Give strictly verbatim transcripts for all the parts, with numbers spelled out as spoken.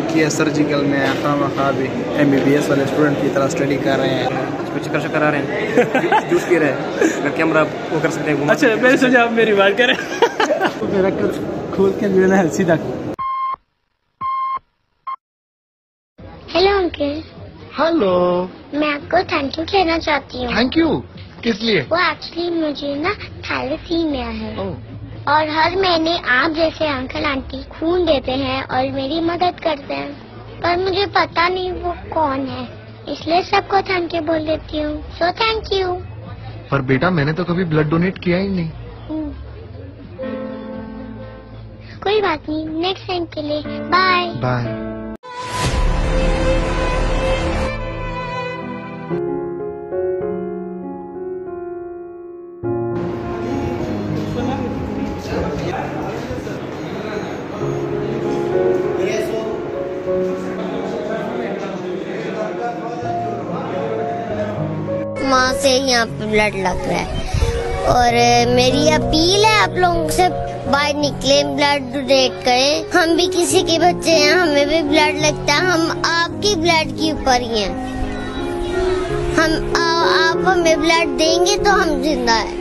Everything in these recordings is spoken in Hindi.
किया सर्जिकल में खाम खा भी एम बी बी एस वाले स्टूडेंट की तरह स्टडी कर रहे हैं, कुछ चक्कर शक्कर आ रहे हैं, जूस पी रहे हैं, अगर कैमरा वो कर सकते हैं। अच्छा मैंने सोचा आप मेरी बात करें। मेरा खोल के जो है सीधा। Hello uncle. हेलो। मैं आपको थैंक यू कहना चाहती हूँ। थैंक यू किस लिए? वो एक्चुअली मुझे ना थैलेसीमिया है और हर महीने आप जैसे अंकल आंटी खून देते हैं और मेरी मदद करते हैं, पर मुझे पता नहीं वो कौन है, इसलिए सबको थैंक यू बोल देती हूँ। So thank you. पर बेटा मैंने तो कभी ब्लड डोनेट किया ही नहीं। कोई बात नहीं, नेक्स्ट टाइम के लिए बाय बाय। माँ से यहाँ पे ब्लड लग रहा है और मेरी अपील है आप लोगों से, बाहर निकले ब्लड डोनेट करें। हम भी किसी के बच्चे हैं, हमें भी ब्लड लगता है, हम आपकी ब्लड के ऊपर ही हैं। हम आ, आप हमें ब्लड देंगे तो हम जिंदा है।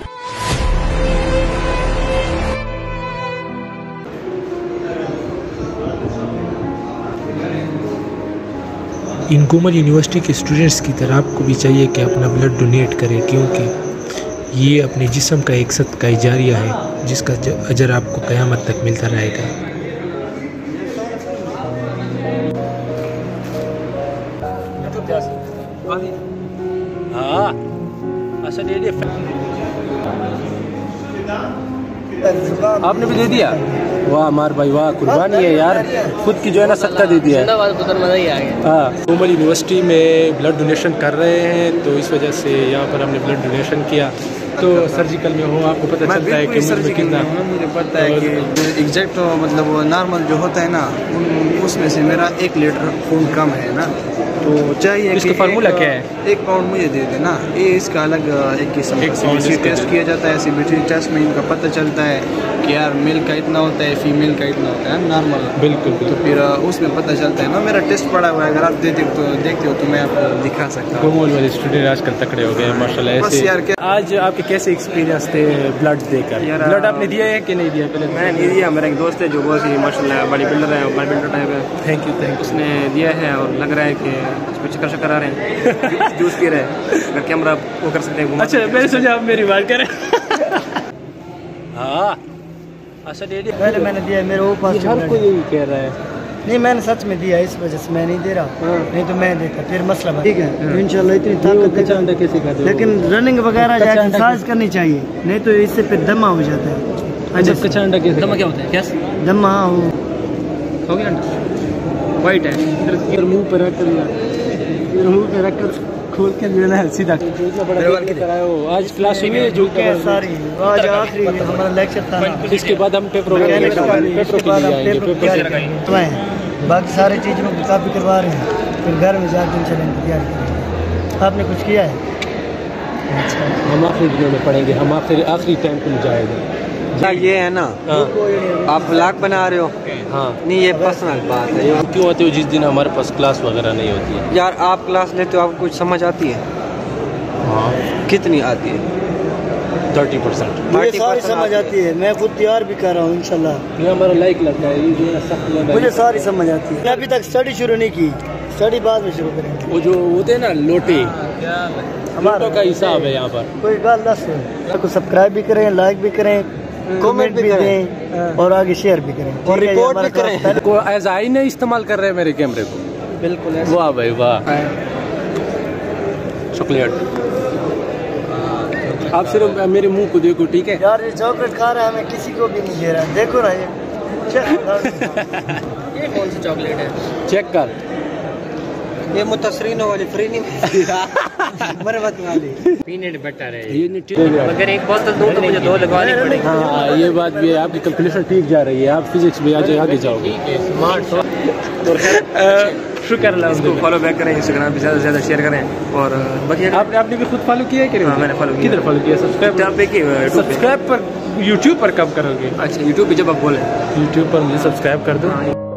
इन कोमल यूनिवर्सिटी के स्टूडेंट्स की तरह आपको भी चाहिए कि अपना ब्लड डोनेट करें, क्योंकि ये अपने जिस्म का एक सदका जारिया है जिसका अजर आपको क़यामत तक मिलता रहेगा। आपने भी दे दिया? वाह मार भाई वाह, कुर्बानी है यार, खुद की जो है ना सदका दे दिया है। हाँ, कोमल यूनिवर्सिटी में ब्लड डोनेशन कर रहे हैं तो इस वजह से यहाँ पर हमने ब्लड डोनेशन किया। तो सर्जिकल में हो आपको पता चलता है कि मुझे कितना, मुझे पता है कि एग्जैक्ट मतलब नॉर्मल जो होता है ना उसमें से मेरा एक लीटर खून कम है ना, तो चाहिए इसका फार्मूला क्या है? एक पाउंड मुझे दे देना। ये इसका अलग एक किस्म का सीबीसी टेस्ट किया जाता है। सीबीसी टेस्ट में इनका पता चलता है कि यार मेल का इतना होता है, फीमेल का इतना होता है नॉर्मल। बिल्कुल तो फिर उसमें पता चलता है ना। मेरा टेस्ट पड़ा हुआ है, अगर आप देते हो तो देखते हो तो मैं आपको दिखा सकता हूँ। कोमल वाले स्टूडेंट आजकल तकड़े हो गए माशाल्लाह। ऐसे यार आज आपके कैसे एक्सपीरियंस थे ब्लड देकर? ब्लड आपने दिया है कि नहीं दिया? पहले मैं नहीं दिया, मेरा एक दोस्त है जो बहुत ही माशाल्लाह बॉडी बिल्डर है, बॉडी बिल्डर टाइप है। Thank you thank you. उसने दिया है और लग रहा है कि कुछ चक्कर शक्कर आ रहे हैं, जूस पी रहे हैं, अगर कैमरा वो कर सकते हैं। अच्छा मैंने सोचा आप मेरी बात करें। हाँ अच्छा दे दिया। पहले मैंने दिया, मेरे वो पास हर कोई यही कह रहा है। नहीं मैंने सच में दिया, इस वजह से मैं नहीं दे रहा, नहीं तो मैं देता, फिर मसला ठीक है। इंशाल्लाह इतनी ताकत कचांडा कैसे कर दो? लेकिन रनिंग वगैरह एक्सरसाइज करनी चाहिए, नहीं तो इससे फिर दमा हो जाता है। अच्छा कचांडा कैसे? दमा क्या होता है? क्या दमा हो हो गया? वाइट है, इधर मुंह पे रख कर, इधर मुंह पे रख कर खोल के जो है सीधा। आज क्लास हुई है जो सारी आज आखिरी हमारा लेक्चर था, इसके बाद हम पेपर बाकी सारे चीज़ों को कापी करवा रहे हैं, फिर घर में जाकर इंशाल्लाह तैयार करेंगे। आपने कुछ किया है? अच्छा हम आखिरी दिनों में पढ़ेंगे, हम आखिरी आखिरी टाइम को जाएंगे। ये है ना आप ब्लॉग बना रहे हो? हाँ नहीं ये पर्सनल बात है। हम क्यों आते हो जिस दिन हमारे पास क्लास वगैरह नहीं होती है? यार आप क्लास लेते हो, आपको कुछ समझ आती है? हाँ कितनी आती है? थर्टी परसेंट मुझे सारी समझ आती है, मैं खुद तैयार भी कर रहा हूँ इंशाल्लाह। ये हमारा लाइक लगता है, ये सख्त लगा मुझे सारी समझ आती है। अभी तक स्टडी शुरू नहीं की, स्टडी बाद में शुरू करेंगे। वो जो होते हैं ना लोटे, हमारा का हिसाब है यहाँ पर। कोई गाल दस को सब्सक्राइब भी करें, लाइक भी करें, कमेंट भी दें और आगे शेयर भी करें और रिपोर्ट भी करें। को एज आई ने इस्तेमाल कर रहे हैं मेरे कैमरे को। बिल्कुल वाह भाई वाह। चॉकलेट आप सिर्फ मेरे मुंह को देखो ठीक है यार, ये चॉकलेट खा रहा है, मैं किसी को भी नहीं दे रहा, देखो ना ये। ये कौन सी चॉकलेट है? चेक कर, ये मुतसरीन वाली फ्री नहीं मरवत वाली पीनट बटर है ये। अगर एक बोतल दूं तो मुझे दो लगवानी पड़ेगी। हाँ ये बात भी है, आपकी कैलकुलेशन ठीक जा रही है, आप फिजिक्स में आज आगे जाओगे। शुक्र अल्लाह। इसको फॉलो बैक करें, इंस्टाग्राम पे ज़्यादा से ज़्यादा शेयर करें और बाकी आपने आपने भी खुद फॉलो किया है कि? हाँ मैंने फॉलो किया। किधर फॉलो किया? सब्सक्राइब पे की सब्सक्राइब पर यूट्यूब पर कब करोगे? अच्छा यूट्यूब पे जब आप बोले यूट्यूब पर मुझे सब्सक्राइब कर दो।